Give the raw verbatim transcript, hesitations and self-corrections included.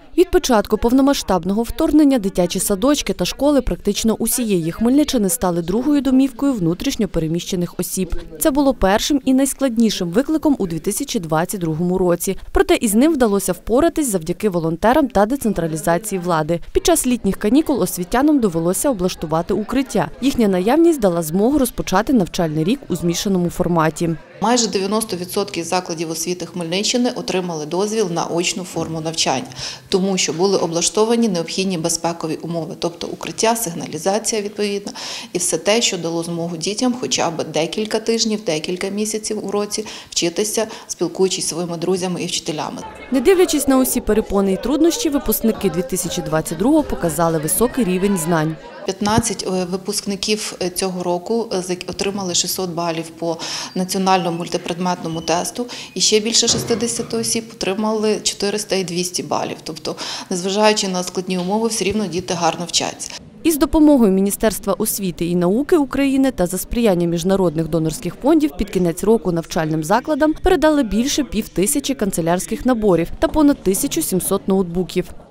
Від початку повномасштабного вторгнення дитячі садочки та школи практично усієї Хмельниччини стали другою домівкою внутрішньо переміщених осіб. Це було першим і найскладнішим викликом у дві тисячі двадцять другому році. Проте із ним вдалося впоратись завдяки волонтерам та децентралізації влади. Під час літніх канікул освітянам довелося облаштувати укриття. Їхня наявність дала змогу розпочати навчальний рік у змішаному форматі. Майже дев'яносто відсотків закладів освіти Хмельниччини отримали дозвіл на очну форму навчання, тому що були облаштовані необхідні безпекові умови, тобто укриття, сигналізація відповідна і все те, що дало змогу дітям хоча б декілька тижнів, декілька місяців у році вчитися, спілкуючись зі своїми друзями і вчителями. Не дивлячись на усі перепони і труднощі, випускники дві тисячі двадцять другого показали високий рівень знань. п'ятнадцять випускників цього року отримали шістсот балів по національному мультипредметному тесту і ще більше шістдесят осіб отримали чотириста і двісті балів. Тобто, незважаючи на складні умови, все рівно діти гарно вчаться. Із допомогою Міністерства освіти і науки України та за сприяння міжнародних донорських фондів під кінець року навчальним закладам передали більше пів тисячі канцелярських наборів та понад тисячу сімсот ноутбуків.